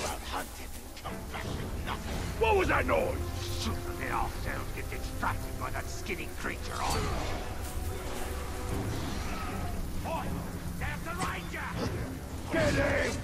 out hunting and come back with nothing. What was that noise? Sooner than ourselves get distracted by that skinny creature on. Boy, there's the ranger! Get him!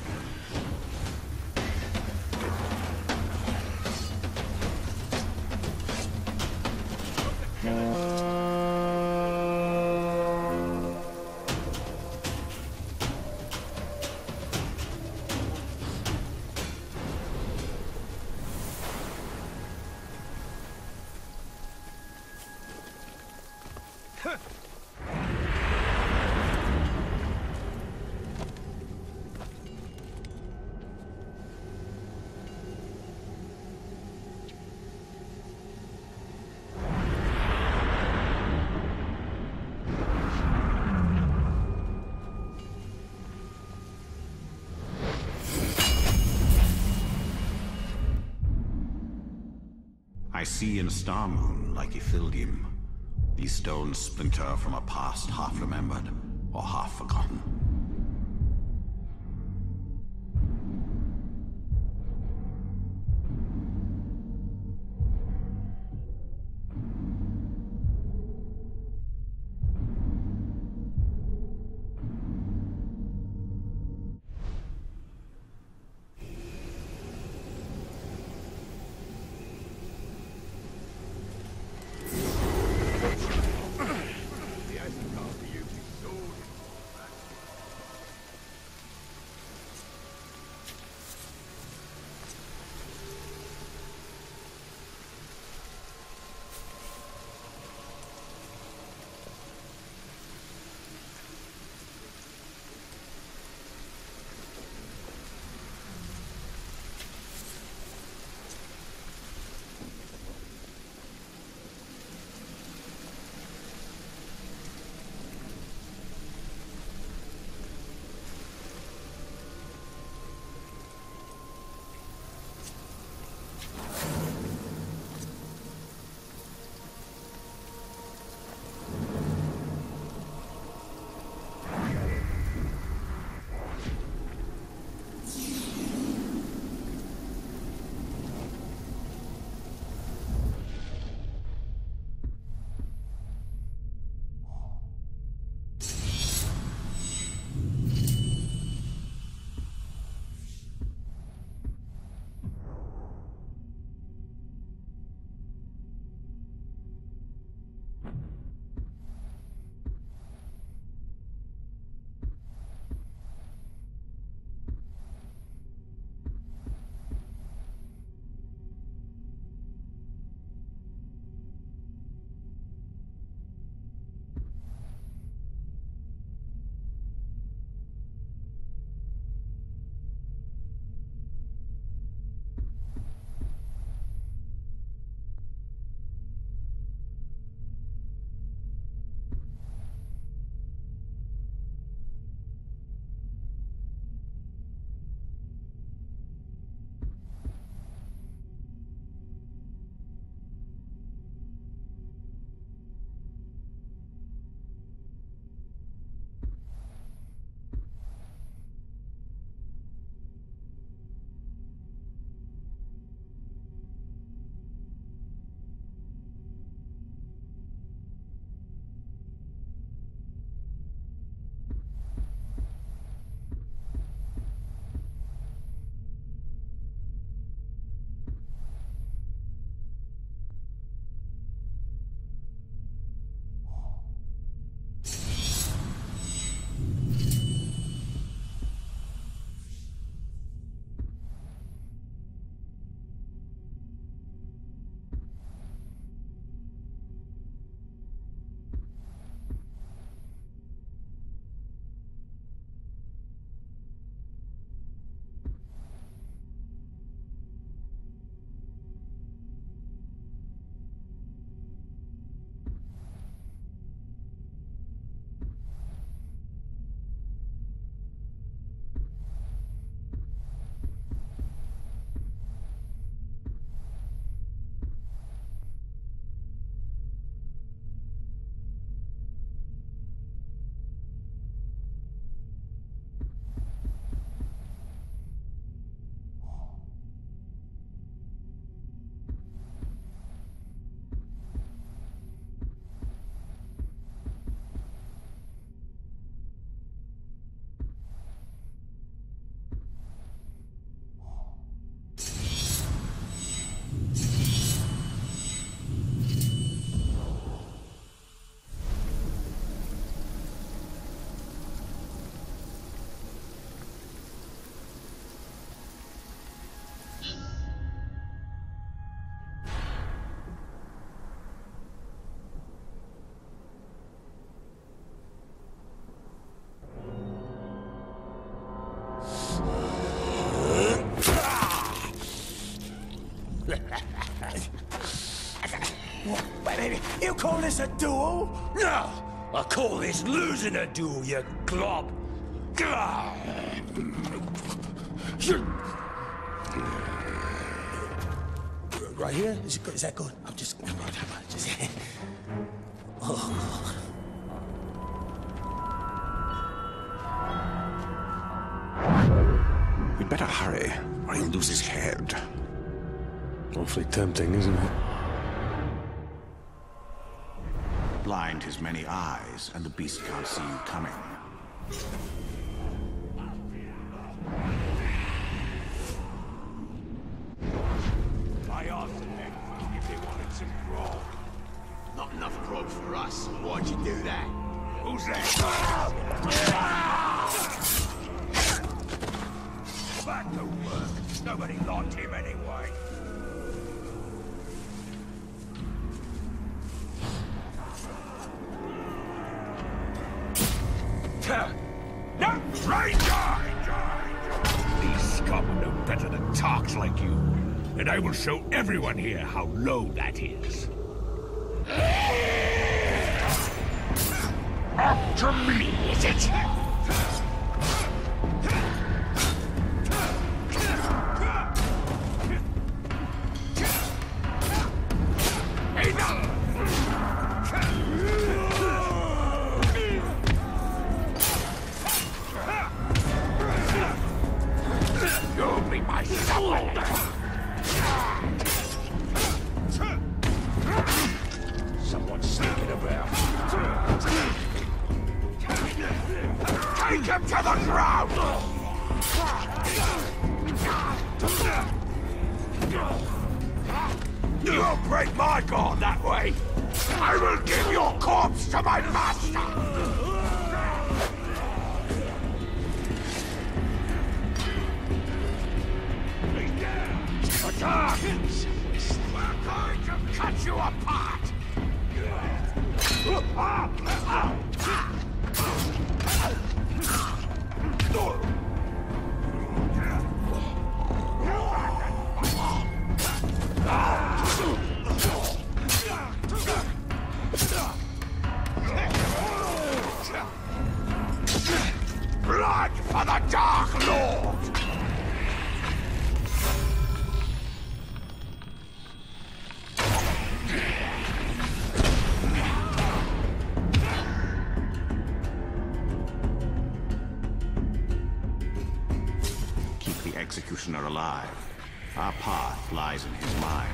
I see in Star Moon, like Ithildium, these stones splinter from a past half remembered or half forgotten. You call this a duel? No! I call this losing a duel, you glob! Right here? Is that good? I'm just... Come on, just... Oh, God. We'd better hurry, or he'll lose his head. Awfully tempting, isn't it? Blind his many eyes, and the beast can't see you coming. I asked them if they wanted some grog. Not enough grog for us. Why'd you do that? Who's that? Back to work. Nobody liked him anyway. No, stranger! These scum are no better than tarks like you. And I will show everyone here how low that is. Up to me, is it? You'll be my supper! Someone's sneaking about. Take him to the ground! You'll break my guard that way! I will give your corpse to my master! Attack! We're going to cut you apart! Blood for the Dark Lord! Executioner alive. Our path lies in his mind.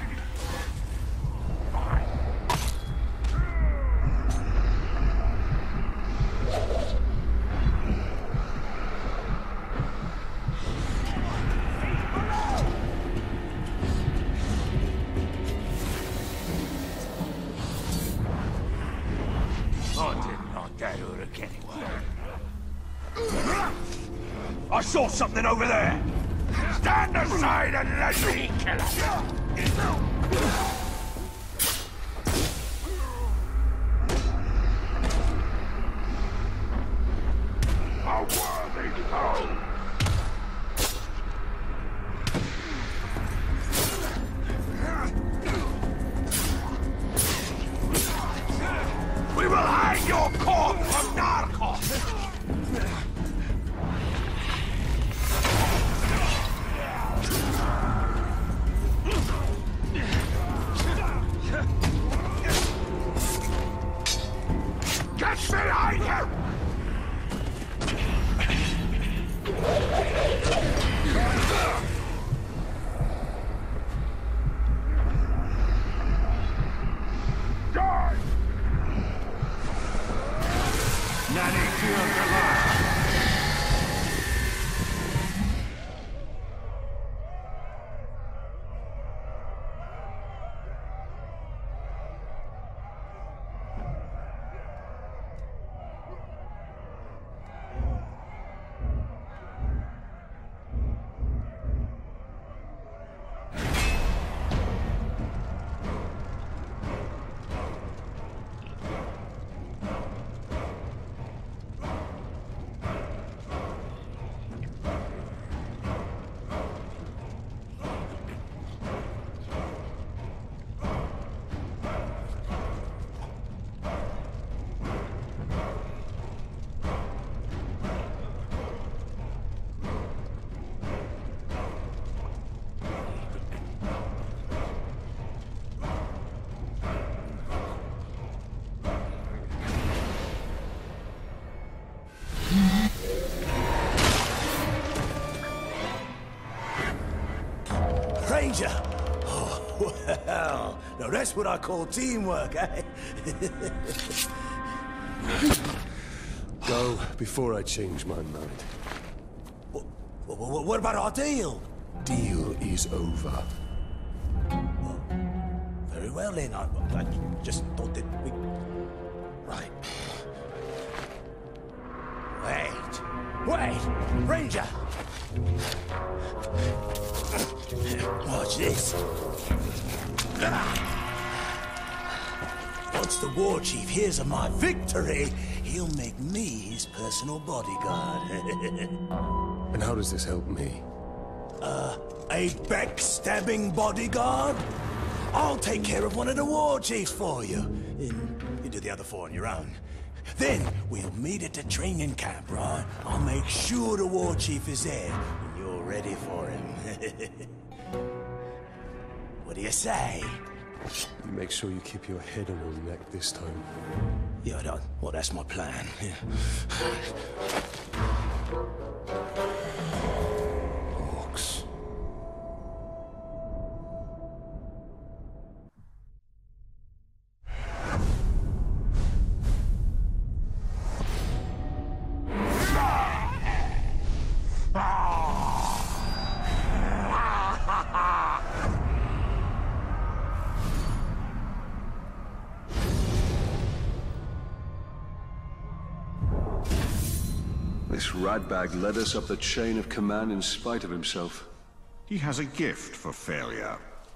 I did not get Uruk anywhere. I saw something over there! Stand aside and let me kill him! A worthy foe! We will hang your corpse from Narcos! Ranger! Oh, well, now that's what I call teamwork, eh? Go before I change my mind. What about our deal? Deal is over. Very well then, I just thought that we... Right. Wait! Ranger! Watch this. Once the war chief hears of my victory, he'll make me his personal bodyguard. And how does this help me? A backstabbing bodyguard? I'll take care of one of the war chiefs for you. And you do the other four on your own. Then we'll meet at the training camp, right? I'll make sure the war chief is there, and you're ready for him. What do you say? You make sure you keep your head on your neck this time. Yeah, well, that's my plan. Yeah. Orcs. This ratbag led us up the chain of command in spite of himself. He has a gift for failure.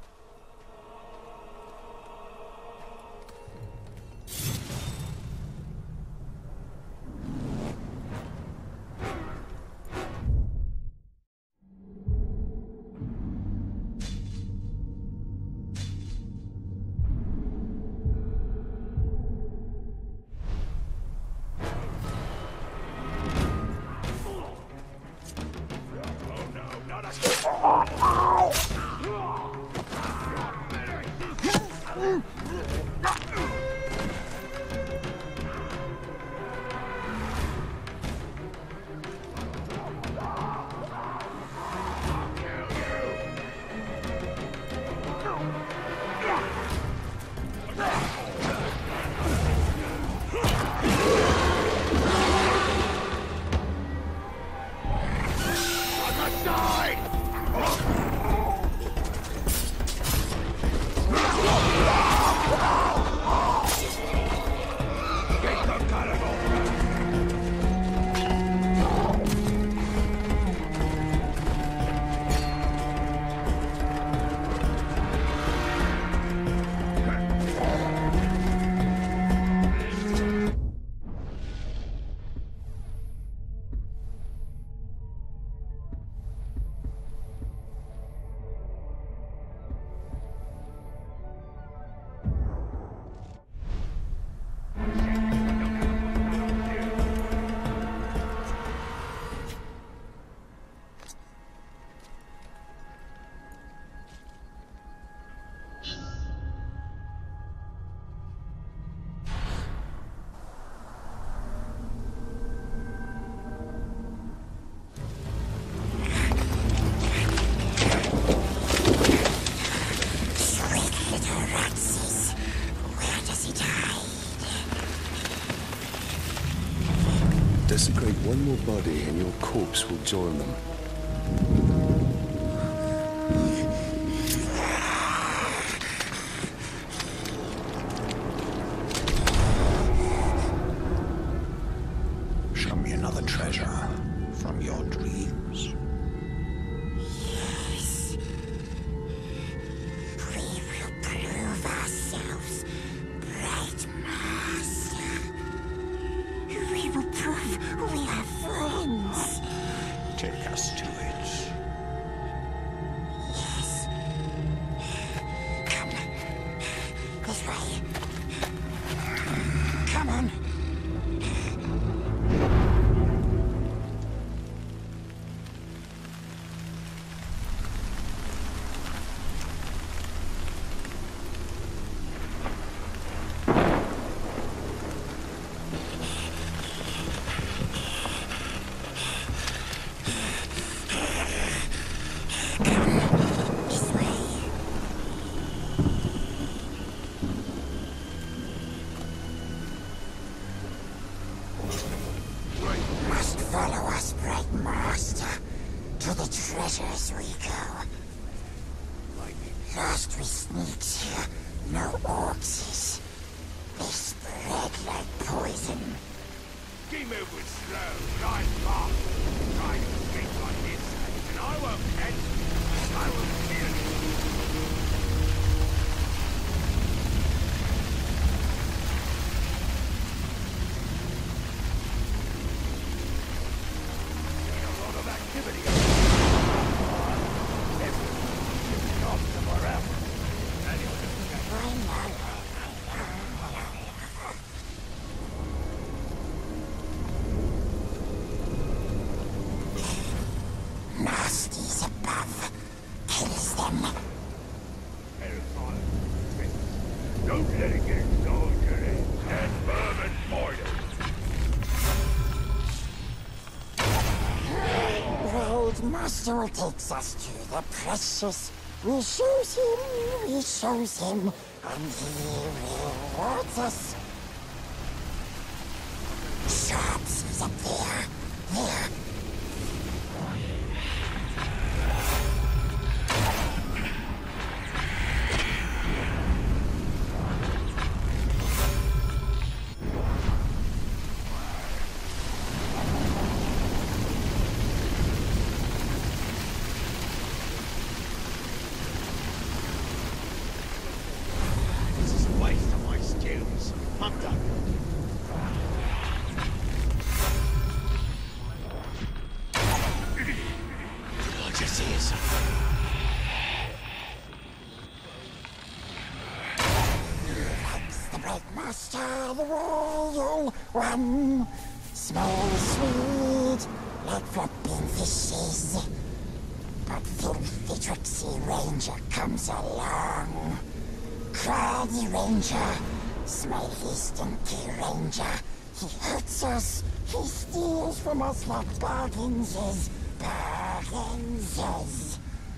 Desecrate one more body and your corpse will join them. Show me another treasure from your dreams. Yes. We will prove ourselves, Bright Master. We will prove we are friends. Take us Last we sneaked here, no orcs. They spread like poison. He moved with slow, right fast. Try to escape like this, and I won't catch you. I will kill you. Seen a lot of activity. Everyone's shifting off somewhere else. Nasties above. Kills them. Hellfire. Don't let it get installed, Jerry. Stand firm and fight it. Raid Master takes us to the precious. We shows him, and he rewards us. Sharps is up there. Here. I'm done. Just is. The Great Master, the Royal One. Small, sweet, like flopping fishes. But filthy tricksy Ranger comes along. Craggy Ranger. Smelly, stinky Ranger. He hurts us. He steals from us like Bargainses. Bargainses.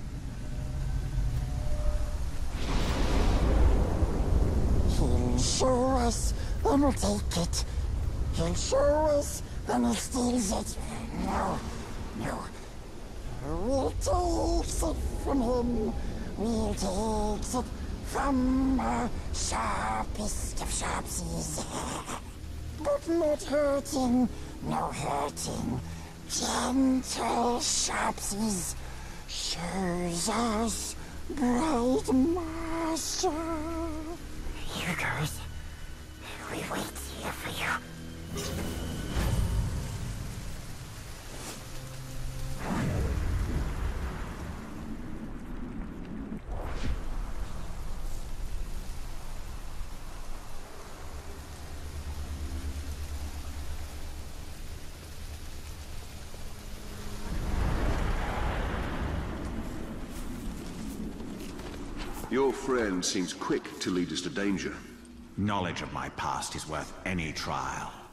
He'll show us, then we'll take it. He'll show us, then he steals it. No. We'll take it from him. We'll take it from our sharpest of sharpsies. But not hurting, no hurting. Gentle sharpsies shows us Bright Master. Here goes. We wait here for you. Your friend seems quick to lead us to danger. Knowledge of my past is worth any trial.